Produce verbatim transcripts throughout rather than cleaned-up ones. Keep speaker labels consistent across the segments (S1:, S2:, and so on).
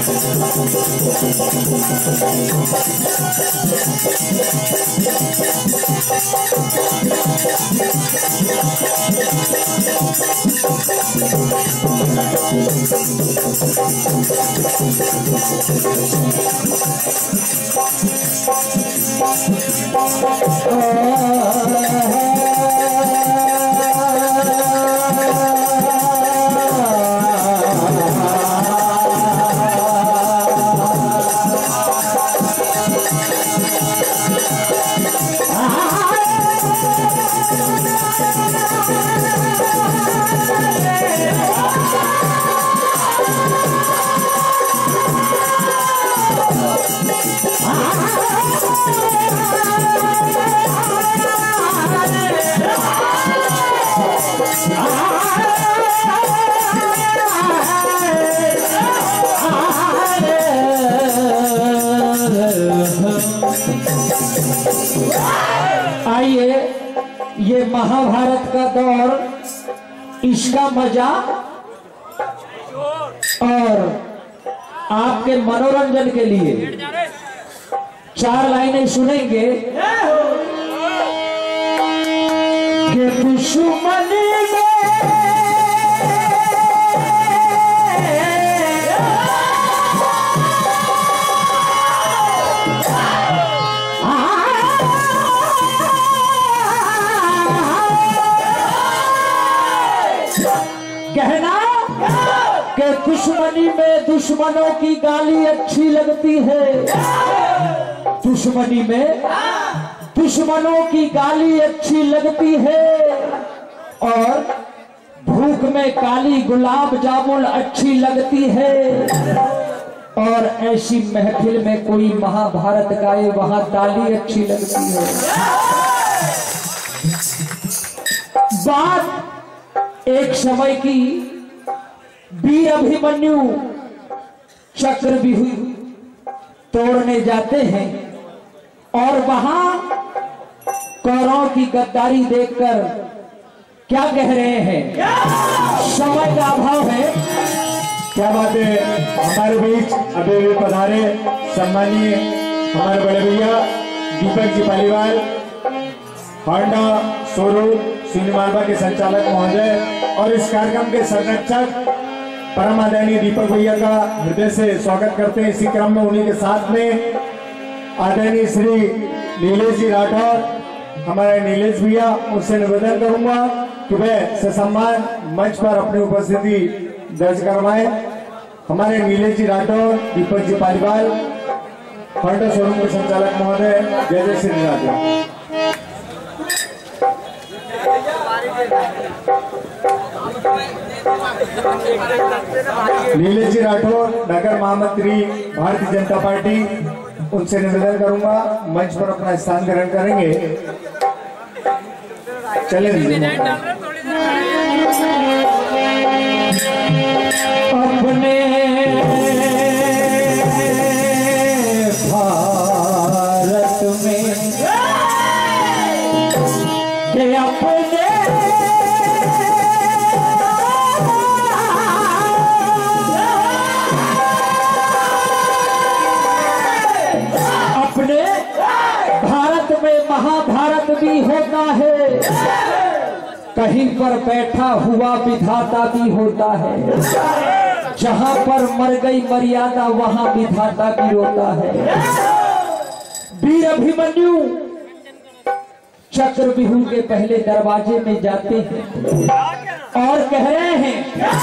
S1: आइए, ये महाभारत का दौर, इसका मजा और आपके मनोरंजन के लिए चार लाइनें सुनेंगे कि दुश्मनी में कहना कि दुश्मनी में दुश्मनों की गाली अच्छी लगती है, दुश्मनी में दुश्मनों की गाली अच्छी लगती है, और भूख में काली गुलाब जामुन अच्छी लगती है, और ऐसी महफिल में कोई महाभारत गाए वहां ताली अच्छी लगती है। बात एक समय की, वीर अभिमन्यु चक्रव्यूह तोड़ने जाते हैं और वहां कौरवों की गद्दारी देखकर क्या कह रहे हैं, समय का अभाव है।
S2: क्या बात है, हमारे बीच अभी भी पधारे सम्मानीय हमारे बड़े भैया दीपक जी पालीवाल, होंडा शोरूम सिनेमालबा के संचालक महोदय और इस कार्यक्रम के संरक्षक परम आदरणीय दीपक भैया का हृदय से स्वागत करते हैं। इसी क्रम में उन्हीं के साथ में आदरणीय श्री नीलेश जी राठौर, हमारे नीलेश भैया, उससे निवेदन करूंगा कि वह ससम्मान मंच पर अपनी उपस्थिति दर्ज करवाएं। हमारे नीलेश जी राठौर, दीपक जी पालीवाल, होंडा शोरूम के संचालक महोदय, जय जय श्री राधे। नीलेश जी राठौर, नगर महामंत्री भारतीय जनता पार्टी, उनसे निवेदन करूंगा मंच पर अपना स्थान ग्रहण करेंगे। चले
S1: अपने भारत में के अपने अपने भारत में महाभारत भी होता है, कहीं पर बैठा हुआ विधाता भी होता है, जहां पर मर गई मर्यादा वहां विधाता भी होता है। वीर अभिमन्यु चक्रव्यूह के पहले दरवाजे में जाते हैं और कह रहे हैं,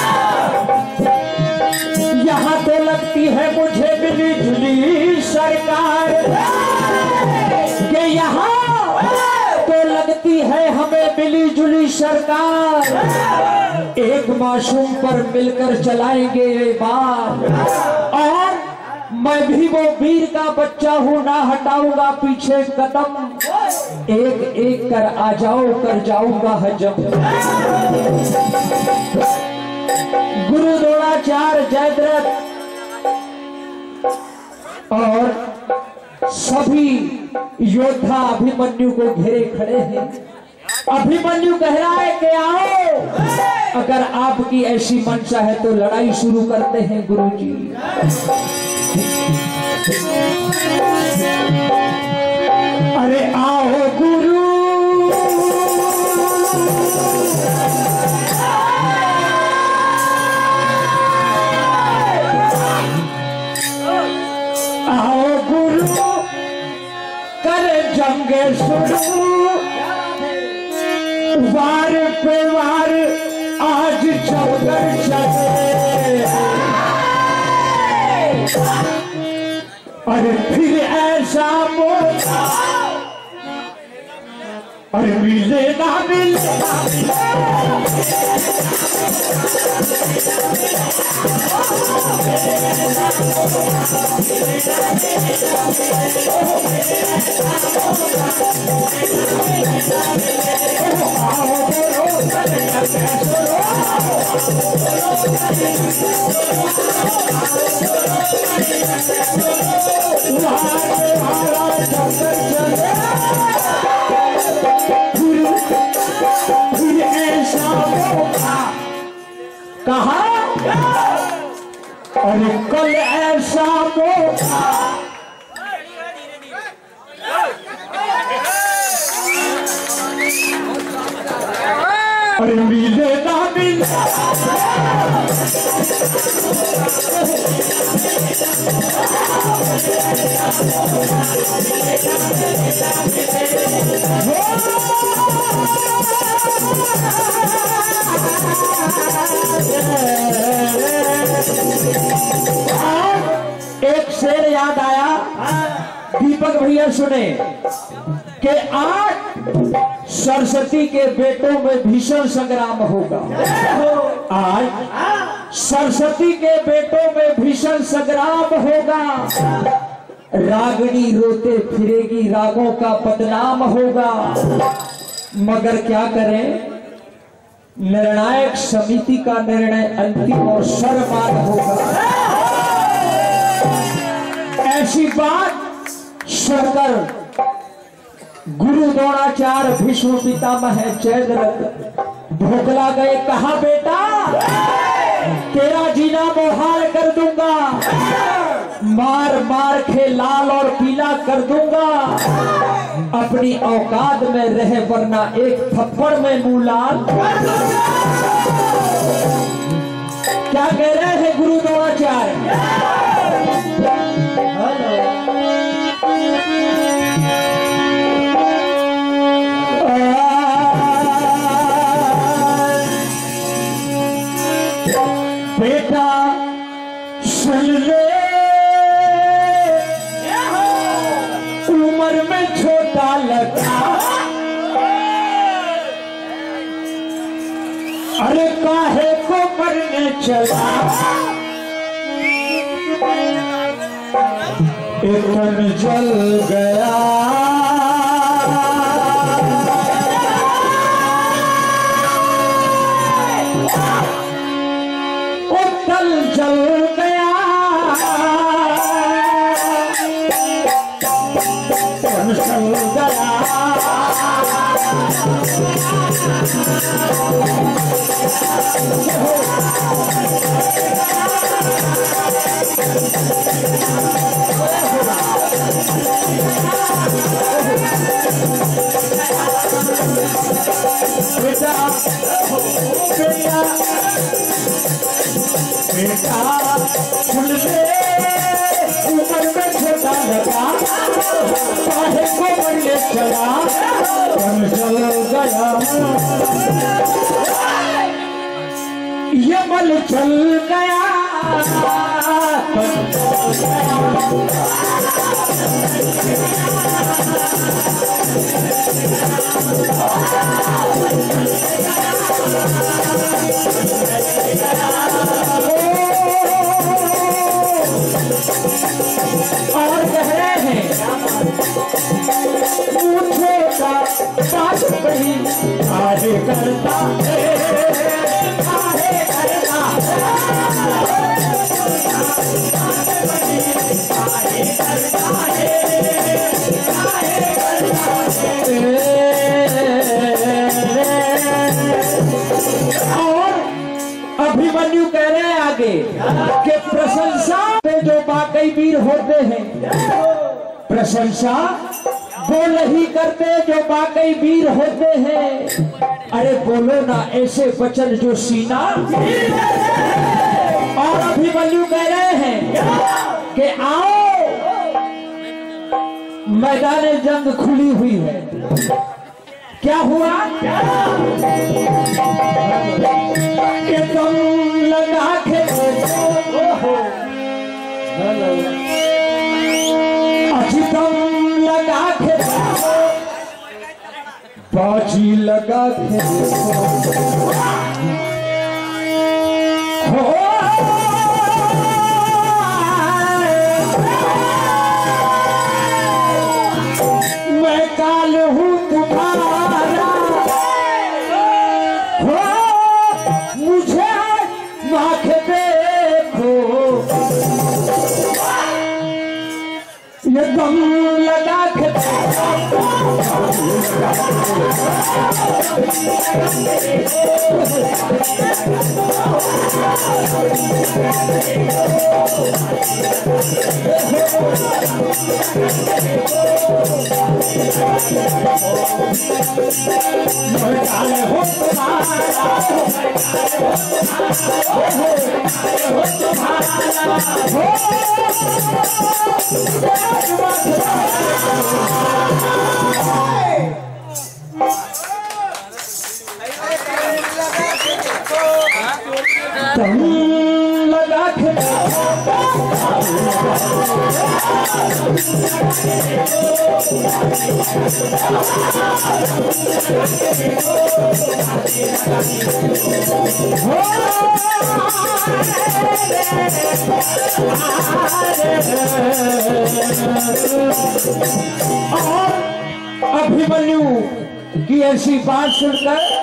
S1: यहाँ तो लगती है मुझे मिली जुली सरकार, कि यहाँ तो लगती है हमें मिली जुली सरकार, एक मासूम पर मिलकर चलाएंगे ये बात, और मैं भी वो वीर का बच्चा हूँ, ना हटाऊंगा पीछे कदम, एक एक कर आ जाओ कर जाऊंगा हजम। गुरु द्रोणाचार्य जयद्रथ और सभी योद्धा अभिमन्यु को घेरे खड़े हैं। अभिमन्यु कह रहा है कि आओ अगर आपकी ऐसी मंशा है तो लड़ाई शुरू करते हैं गुरुजी। अरे आओ गुरु आओ गुरु करे जंग शुरू, वार पे वार आज चलकर चले। अरे फिर ऐसा मौका अरे मिले ना मिले कहा अरे कल ऐसा मौका अरे मिले ना मिले एक शेर याद आया, दीपक भैया सुने कि आज सरस्वती के बेटों में भीषण संग्राम होगा। आज सरस्वती के बेटों में भीषण संग्राम होगा। रागनी रोते फिरेगी, रागों का बदनाम होगा। मगर क्या करें, निर्णायक समिति का निर्णय अंतिम और सर्वमान्य होगा। ऐसी बात सुनकर गुरु द्रोणाचार्य भीष्म पितामह जयद्रथ भोगला गए। कहा बेटा तेरा जीना मोहाल कर दूंगा, मार मार के लाल और पीला कर दूंगा। अपनी औकात में रहे वरना एक थप्पड़ में मुंह लाल। क्या कह रहे हैं गुरु द्रोणाचार्य? बेटा सुन ले, उम्र में छोटा लगा, अरे काहे को मरने चला। एक तन जल गया, जल गया, जल गया। बेटा बेटा बेटा सुन ले, ऊपर में छोटा लगा, काहे को मरने चला। तन जल गया, ये मल चल गया, तन जल गया। और कह रहे हैं पूछेगा बात कही, काहे करता है, काहे करता काहे करता है, काहे करता है। और कि प्रशंसा में जो वाकई वीर होते हैं, प्रशंसा वो नहीं करते जो वाकई वीर होते हैं। अरे बोलो ना ऐसे वचन जो सीना। और अभिमन्यु कह रहे हैं कि आओ, मैदान जंग खुली हुई है। क्या हुआ कि तुम लगा के अच्छी तुम लगा के बाजी लगा के हो मैं काल हूँ तुम्हारा, हो मुझे माख देखो, ये दम लगा के तुम लगा के और अभिमन्यु की ऐसी बात सुनकर